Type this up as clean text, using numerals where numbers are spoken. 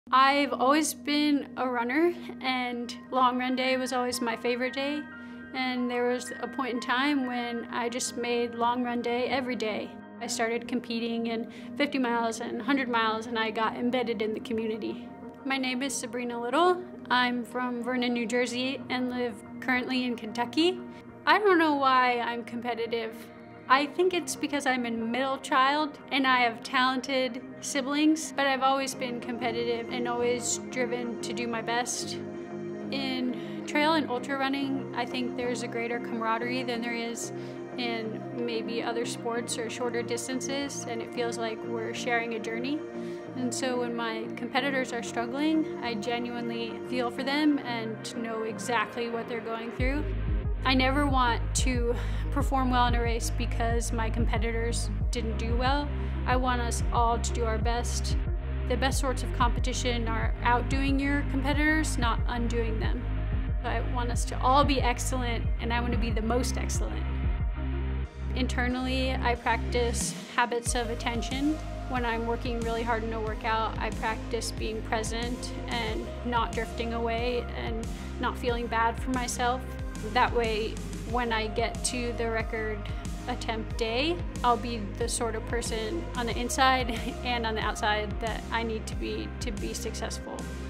I've always been a runner, and long run day was always my favorite day. And there was a point in time when I just made long run day every day. I started competing in 50 miles and 100 miles, and I got embedded in the community. My name is Sabrina Little. I'm from Vernon, New Jersey, and live currently in Kentucky. I don't know why I'm competitive. I think it's because I'm a middle child and I have talented siblings, but I've always been competitive and always driven to do my best. In trail and ultra running, I think there's a greater camaraderie than there is in maybe other sports or shorter distances, and it feels like we're sharing a journey. And so when my competitors are struggling, I genuinely feel for them and know exactly what they're going through. I never want to perform well in a race because my competitors didn't do well. I want us all to do our best. The best sorts of competition are outdoing your competitors, not undoing them. I want us to all be excellent, and I want to be the most excellent. Internally, I practice habits of attention. When I'm working really hard in a workout, I practice being present and not drifting away and not feeling bad for myself. That way, when I get to the record attempt day, I'll be the sort of person on the inside and on the outside that I need to be successful.